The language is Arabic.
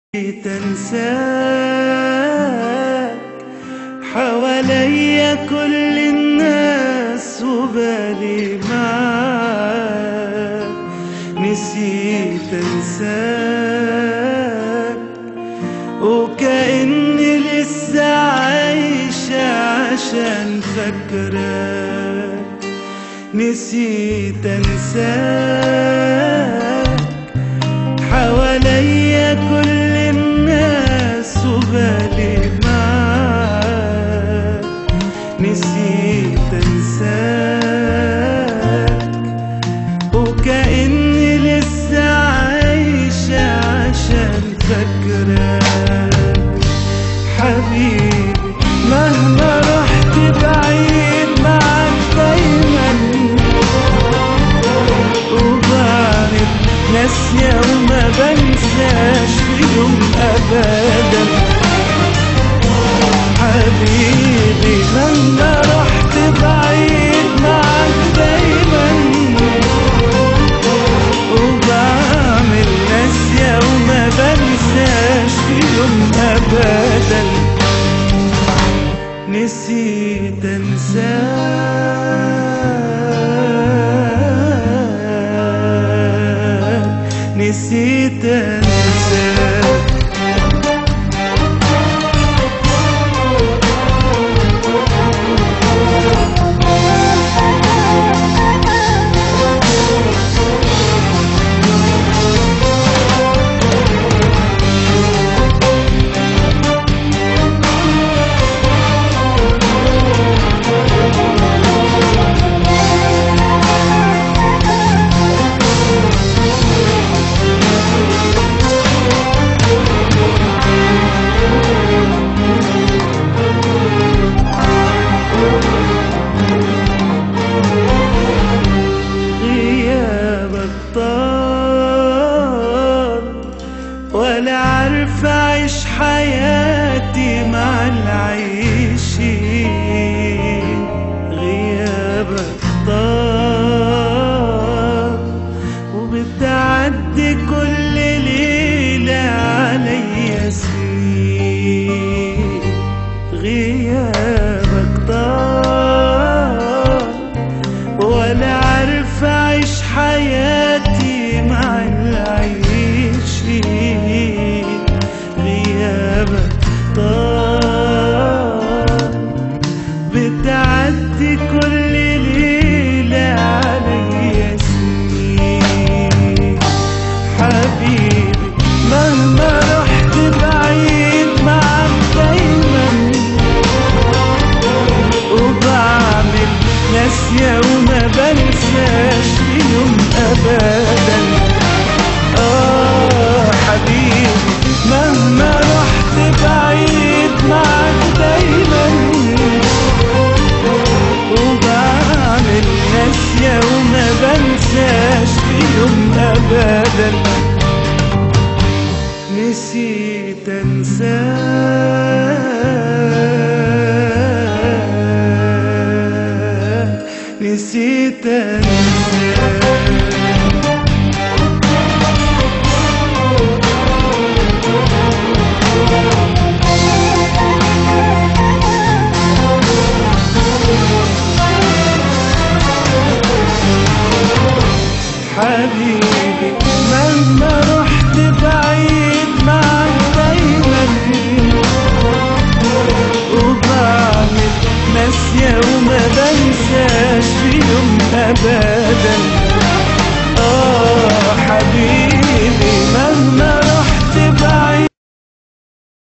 تنساك حواليا كل الناس وبالي معاك. نسيت انساك وكأني لسه عايشة عشان فاكراك. نسيت انساك حواليا كل الناس وبالي معاك. نسيت انساك وكأني لسه عايشة عشان فاكراك. حبيبي مهما رحت بعيد معاك دايما وبعرف ناسية وما بنساش في يوم أبدا. حبيبي مهما رحت بعيد معاك دايما وبعمل ناسية وما بنساش في يوم أبدا. نسيت أنساك نسيت أنساك. ولا عارف أعيش حياتي مع العايشين. غيابك طال وبتعدي كل ليلة عليا سنين. غيابك طال ولا عارف أعيش حياتي مع العايشين. غيابك طال بتعدي كل ليلة عليا سنين. حبيبي مهما رحت بعيد معاك دايما وبعمل ناسية وما بنساش في يوم أبدا. حبيبي مهما رحت بعيد معاك دايما وبعمل ناسية وما بنساش في يوم أبدا. نسيت أنساك نسيت أنساك. حبيبي مهما رحت بعيد معاك دايما وبعمل ناسية وما بنساش في يوم أبدا.